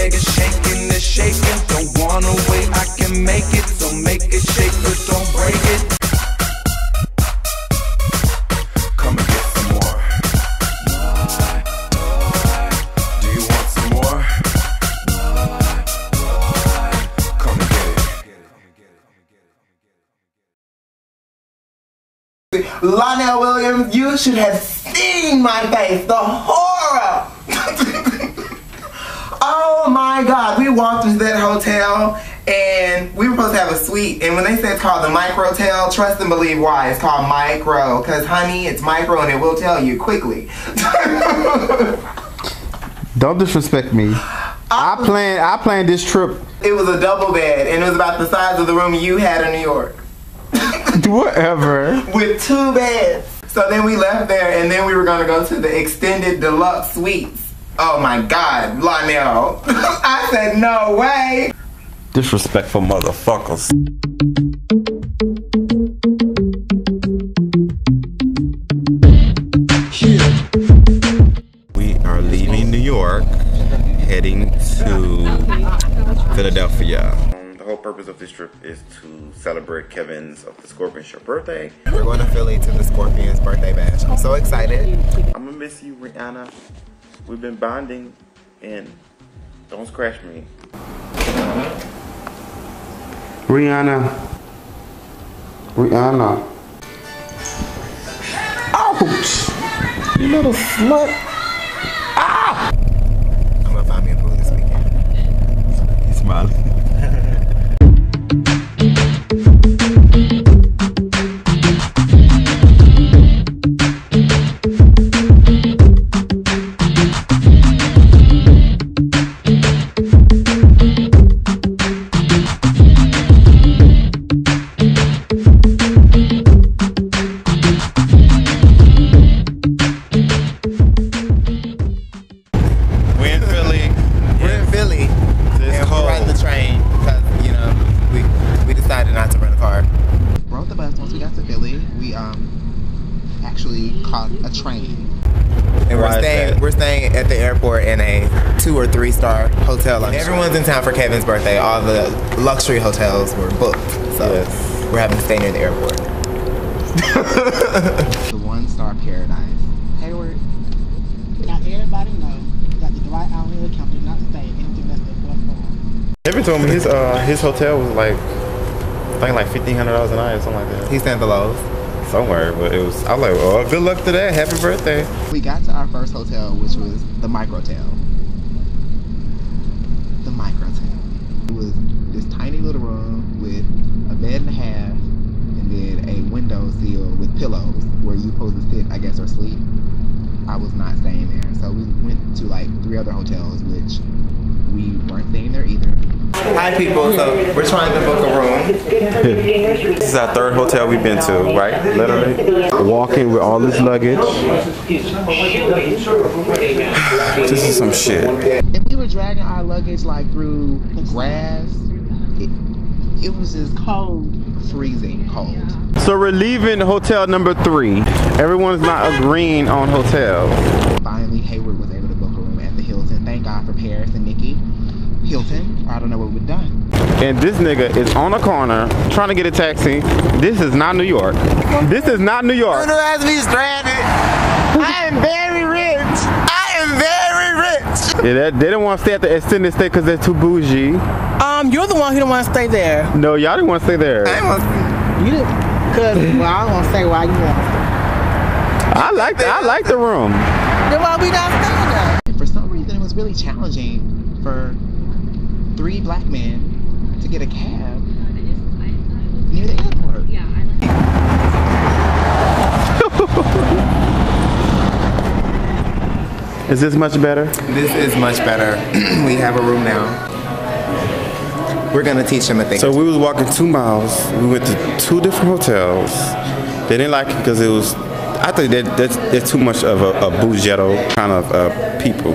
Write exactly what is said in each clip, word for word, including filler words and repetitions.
leg is shaking, it's shaking. Don't wanna wait, I can make it. So make it shake, but don't break it. Come and get some more. Do you want some more? Come and get it. Lionel Williams, you should have seen my face, the horror. Oh my God, we walked into that hotel and we were supposed to have a suite, and when they said it's called the Microtel, trust and believe why. It's called Micro, because honey, it's micro and it will tell you quickly. Don't disrespect me. I, I planned I planned this trip. It was a double bed and it was about the size of the room you had in New York. Whatever. With two beds. So then we left there and then we were gonna go to the extended deluxe suites. Oh my God, Lionel. I said no way. Disrespectful motherfuckers. We are leaving New York, heading to Philadelphia. The whole purpose of this trip is to celebrate Kevin's of the Scorpion Show birthday. We're going to Philly to the Scorpion's birthday bash. I'm so excited. I'm gonna miss you, Rihanna. We've been bonding, and don't scratch me. Rihanna. Rihanna. Ouch! You little slut. Ah! I'm gonna find me a pool this weekend. He's smiling. A train, and we're staying. We're staying at the airport in a two or three star hotel. Everyone's in town for Kevin's birthday. All the luxury hotels were booked, so yes. We're having to stay near the airport. The one star paradise, Hayward. Now everybody knows that the Dwight Island account did not stay anything less than four stars. Kevin told me his uh his hotel was like I think like fifteen hundred dollars a night or something like that. He sent the lows. Somewhere, but it was, I was like, oh, good luck to that. Happy birthday. We got to our first hotel, which was the Microtel. The Microtel. It was this tiny little room with a bed and a half, and then a window sill with pillows where you're supposed to sit, I guess, or sleep. I was not staying there. So we went to like three other hotels, which we weren't staying there either. Hi people, so we're trying to book a room. This is our third hotel we've been to, right? Literally. Walking with all this luggage. This is some shit. And we were dragging our luggage like through grass. It, it was just cold, freezing cold. So we're leaving hotel number three. Everyone's not agreeing on hotel. Finally, Hayward was able to book a room at the Hilton. Thank God for Paris and Nikki. Hilton, I don't know what we've done. And this nigga is on a corner trying to get a taxi. This is not New York. This is not New York. Don't ask me stranded. I am very rich. I am very rich. Yeah, they, they didn't want to stay at the extended stay because they're too bougie. Um, you're the one who didn't want to stay there. No, y'all didn't want to stay there. I want You didn't, cause well, I don't want to say why you want to stay. I like the, I like the room. Then why we not staying there? And for some reason, it was really challenging for three black men to get a cab near the airport. Yeah, I like Is this much better? This is much better. We have a room now. We're gonna teach them a thing. So we was walking two miles. We went to two different hotels. They didn't like it because it was, I think that that's, that's too much of a, a bougetto kind of uh, people.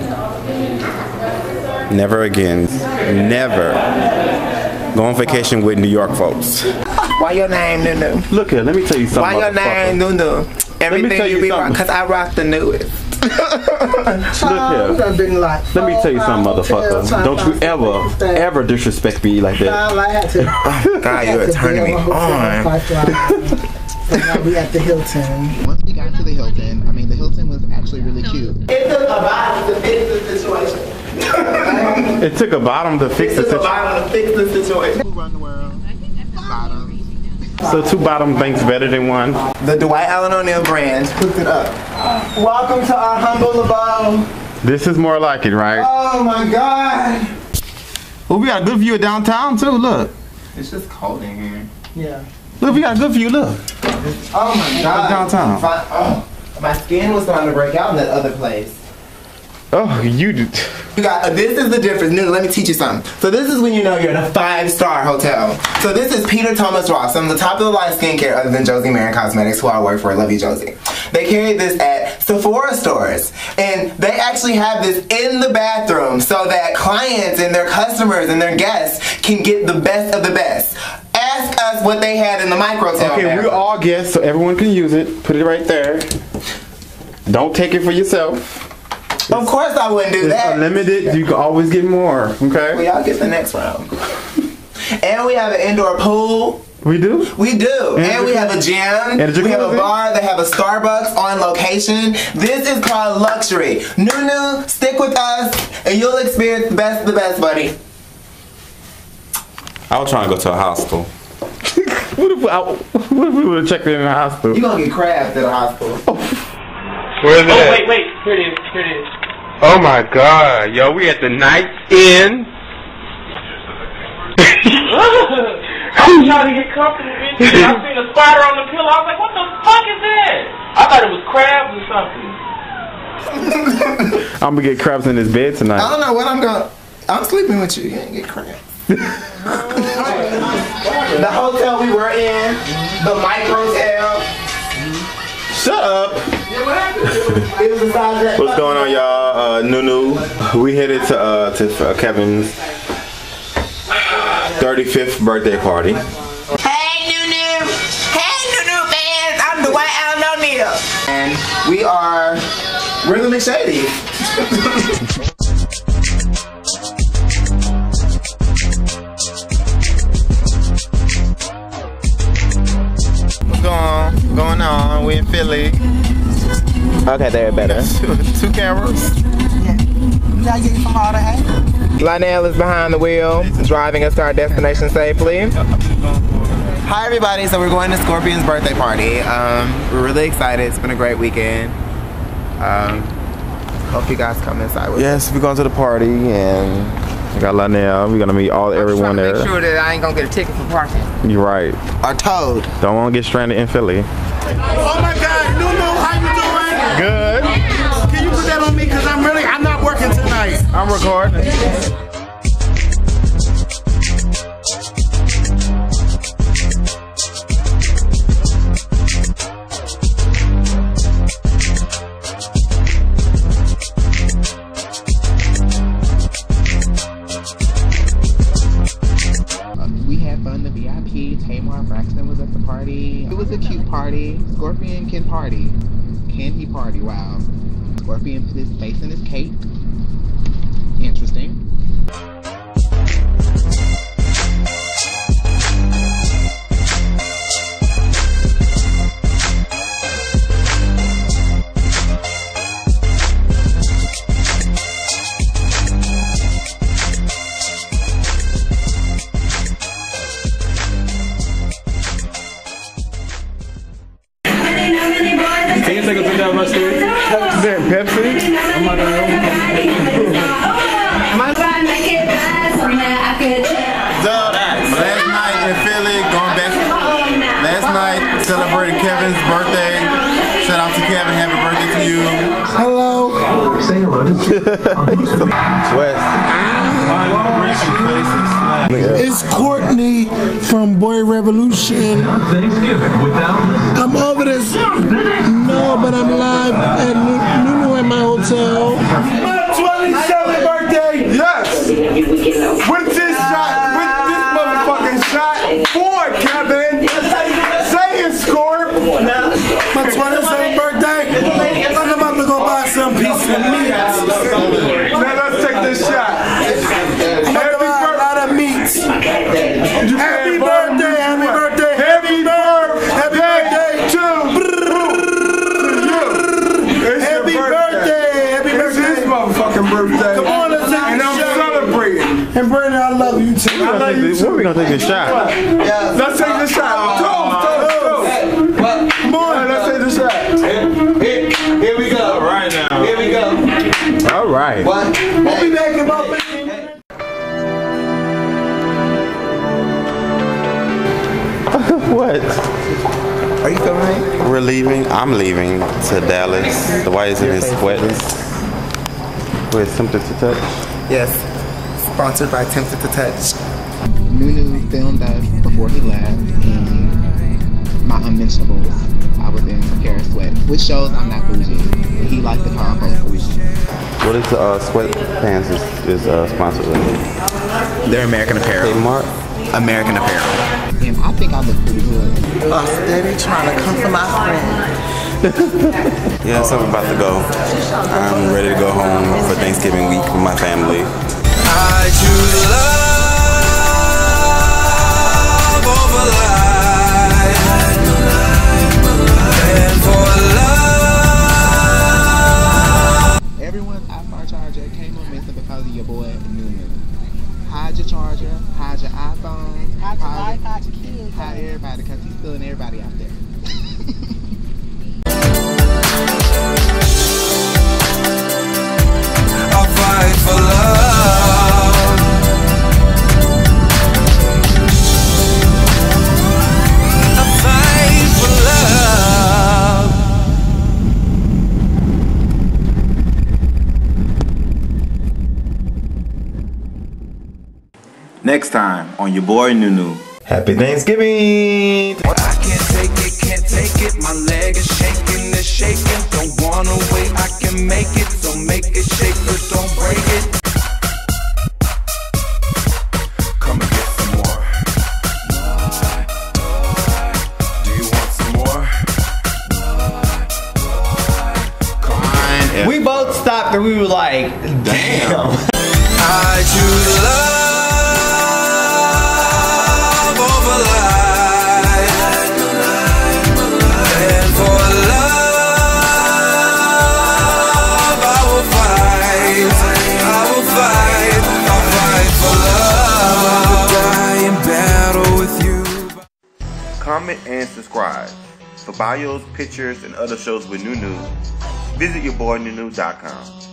Never again. Never go on vacation with New York folks. Why your name Nunu? Look here, let me tell you something. Why your name Nunu? Everything you, you be rock, cause I rock the newest. Look here. Like Let me tell you something, motherfucker. Don't you ever, ever disrespect me like that. Oh, God, you're turning me on. So now we at the Hilton. Once we got to the Hilton, I mean, the Hilton was actually really cute. It took a bottom to fix the situation. It took a bottom to fix the It took a situation. bottom to fix the situation. Who run the world? Bottom. So two bottom things better than one. The Dwight Allen O'Neal brand hooked it up. Welcome to our humble abode. This is more like it, right? Oh my God. Oh, we got a good view of downtown too. Look. It's just cold in here. Yeah. Look, we got a good view. Look. Oh my God. Downtown. My, oh, my skin was starting to break out in that other place. Oh, you did. You got, uh, this is the difference. New, let me teach you something. So this is when you know you're in a five-star hotel. So this is Peter Thomas Ross. I'm the top of the line skincare other than Josie Marin Cosmetics, who I work for. I love you, Josie. They carry this at Sephora stores. And they actually have this in the bathroom so that clients and their customers and their guests can get the best of the best. Ask us what they had in the microtel. Okay, we're all guests, so everyone can use it. Put it right there. Don't take it for yourself. Of course I wouldn't do It's that. unlimited. You can always get more. Okay. Well, y'all get the next round. And we have an indoor pool. We do. We do. And, and we have a gym. And a we have a jacuzzi? bar. They have a Starbucks on location. This is called luxury. Nunu, stick with us, and you'll experience the best of the best, buddy. I was trying to go to a hostel. What if, I, what if we would have checked in in a hospital? You gonna get crabs at a hospital. Where is it Oh, at? wait, wait. Here it is. Here it is. Oh my God, yo, we at the Night Inn. I was trying to get comfortable, bitch. I seen a spider on the pillow. I was like, what the fuck is that? I thought it was crabs or something. I'm gonna get crabs in this bed I tonight. don't know what I'm gonna. I'm sleeping with you. You ain't get crabs. The hotel we were in, the microtel. Shut up. It was the size of that. What's going on, y'all? Uh, Nunu. We headed to uh, to uh, Kevin's thirty-fifth birthday party. Hey, Nunu! Hey, Nunu fans! I'm Dwight Allen O'Neal. And we are, we're the McShadies. What's going on? Going on? We in Philly. Okay, they're better. Two, two cameras. Now you from all the hay? Lionel is behind the wheel, driving us to our destination safely. Hi everybody, so we're going to Scorpion's birthday party. Um, we're really excited, it's been a great weekend. Um, hope you guys come inside with us. Yes, we're going to the party and we got Lionel. We're gonna meet all everyone there. Make sure that I ain't gonna get a ticket for parking. You're right. Or towed. Don't want to get stranded in Philly. Oh my God, Nunu, how you doing? Good. Can you put that on me? Cause I'm really, I'm not working tonight. I'm recording. We had fun. The V I P, Tamar Braxton was at the party. It was a cute party. Scorpion can party. Can he party? Wow. Scorpion put his face in his cake. Interesting. Can you take a picture of my story? Is that Pepsi? Oh my God. So, last night in Philly, going back. Last night, celebrated Kevin's birthday. Shout out to Kevin. Happy birthday to you. Hello. It's Courtney from Boy Revolution. I'm over this. No, but I'm live at Nunu at my hotel. My twenty-seventh birthday. Yes. With this shot, with this motherfucking shot for Kevin. Say it, Scorp. My twenty-seventh birthday. I'm about to go buy some love you too. Where we gonna take this shot? Yeah. Let's take this shot. Toast, toast, toast. Come on, let's take this shot. Here, here we go. All right now. Here we go. All right. What? We'll be back in about fifteen minutes. What? Are you filming? We're leaving. I'm leaving to Dallas. The white is in his sweats. With something to touch. Yes. Sponsored by Tempted to Touch. Nunu filmed us before he left, and my unmentionables, I was in a pair of sweats, which shows I'm not bougie. He likes to call folks bougie. What is the uh, sweatpants is, is uh, sponsored with? They're American Apparel. Mark? American Apparel. And I think I look pretty good. Oh, steady trying to come for my friend. Yeah, so I'm about to go. I'm ready to go home for Thanksgiving week with my family. I choose love over life, and for love. Everyone's iPhone charger came up missing because of your boy Nunu. Hide your charger, hide your iPhone, Hide your hide, wife, hide your kids. hide everybody because he's stealing everybody out there. I'll fight for love. I'll fight for love. Next time on your boy Nunu. Happy Thanksgiving! I can't take it, can't take it. My leg is shaking, it's shaking. Don't wanna wait, I can make it. So make it shake, but don't break it. Come and get some more. Do you want some more? Come on. We both stopped and we were like, damn. I choose love. Comment and subscribe. For bios, pictures, and other shows with Nunu, visit your boy Nunu dot com.